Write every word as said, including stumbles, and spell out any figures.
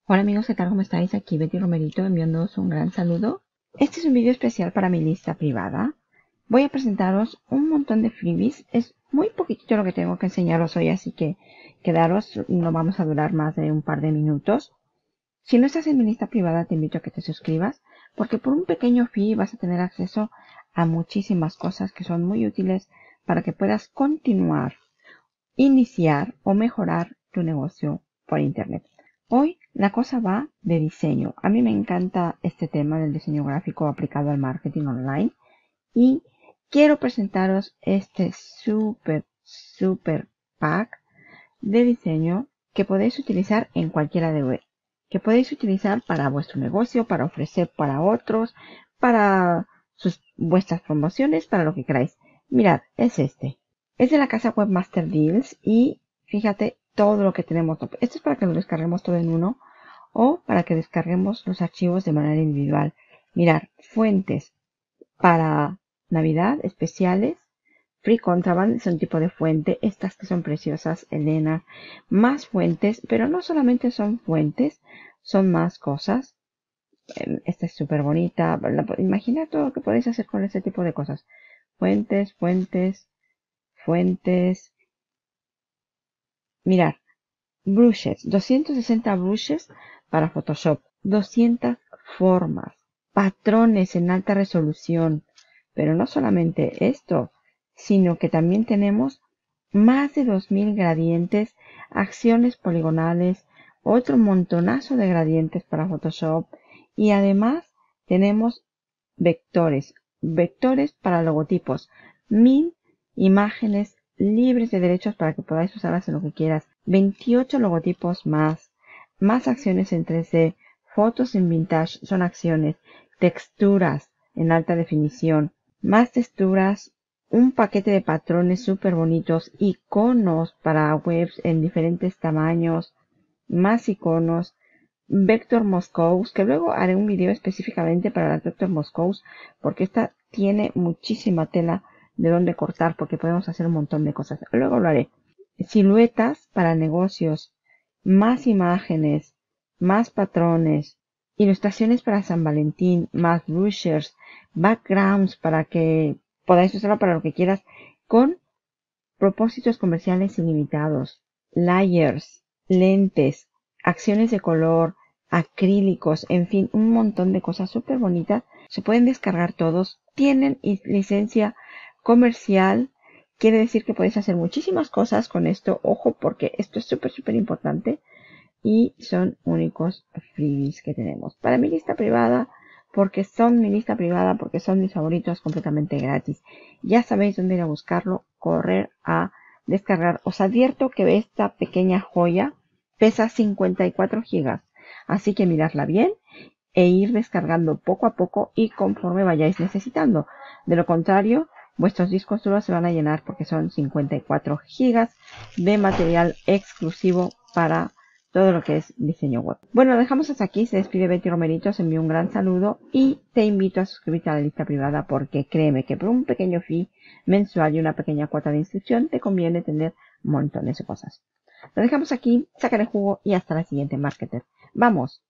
Hola amigos, ¿qué tal? ¿Cómo estáis? Aquí Betty Romerito enviándoos un gran saludo. Este es un vídeo especial para mi lista privada. Voy a presentaros un montón de freebies. Es muy poquitito lo que tengo que enseñaros hoy, así que quedaros, no vamos a durar más de un par de minutos. Si no estás en mi lista privada, te invito a que te suscribas, porque por un pequeño fee vas a tener acceso a muchísimas cosas que son muy útiles para que puedas continuar, iniciar o mejorar tu negocio por internet. Hoy la cosa va de diseño. A mí me encanta este tema del diseño gráfico aplicado al marketing online y quiero presentaros este súper, súper pack de diseño que podéis utilizar en cualquiera de web. Que podéis utilizar para vuestro negocio, para ofrecer para otros, para sus, vuestras promociones, para lo que queráis. Mirad, es este. Es de la casa Webmaster Deals y fíjate todo lo que tenemos. Esto es para que lo descarguemos todo en uno o para que descarguemos los archivos de manera individual. Mirad, fuentes para Navidad especiales. Free Contraband es un tipo de fuente. Estas que son preciosas, Elena. Más fuentes, pero no solamente son fuentes, son más cosas. Esta es súper bonita. Imagina todo lo que podéis hacer con este tipo de cosas. Fuentes, fuentes, fuentes. Mirad, brushes, doscientos sesenta brushes para Photoshop, doscientas formas, patrones en alta resolución. Pero no solamente esto, sino que también tenemos más de dos mil gradientes, acciones poligonales, otro montonazo de gradientes para Photoshop y además tenemos vectores, vectores para logotipos, mil imágenes libres de derechos para que podáis usarlas en lo que quieras, veintiocho logotipos más, más acciones en tres D, fotos en vintage son acciones, texturas en alta definición, más texturas, un paquete de patrones súper bonitos, iconos para webs en diferentes tamaños, más iconos, Vector Moscows, que luego haré un video específicamente para las Vector Moscows, porque esta tiene muchísima tela de donde cortar, porque podemos hacer un montón de cosas. Luego lo haré. Siluetas para negocios, más imágenes, más patrones, ilustraciones para San Valentín, más brushers, backgrounds para que podáis usarlo para lo que quieras, con propósitos comerciales ilimitados, layers, lentes, acciones de color, acrílicos, en fin, un montón de cosas súper bonitas. Se pueden descargar todos. Tienen licencia comercial. Quiere decir que podéis hacer muchísimas cosas con esto. Ojo, porque esto es súper, súper importante. Y son únicos freebies que tenemos. Para mi lista privada, porque son mi lista privada, porque son mis favoritos completamente gratis. Ya sabéis dónde ir a buscarlo. Correr a descargar. Os advierto que esta pequeña joya pesa cincuenta y cuatro gigas. Así que miradla bien e ir descargando poco a poco y conforme vayáis necesitando. De lo contrario, vuestros discos duros se van a llenar porque son cincuenta y cuatro gigas de material exclusivo para todo lo que es diseño web. Bueno, lo dejamos hasta aquí. Se despide Betty Romerito. Os envío un gran saludo y te invito a suscribirte a la lista privada porque créeme que por un pequeño fee mensual y una pequeña cuota de inscripción te conviene tener montones de cosas. Lo dejamos aquí. Sácale jugo y hasta la siguiente, marketer. ¡Vamos!